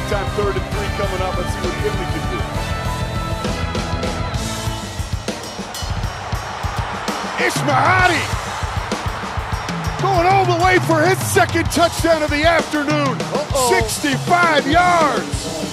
time 3rd and 3 coming up. Let's see what Finley can do. Ishmahadi going all the way for his second touchdown of the afternoon. 65 yards.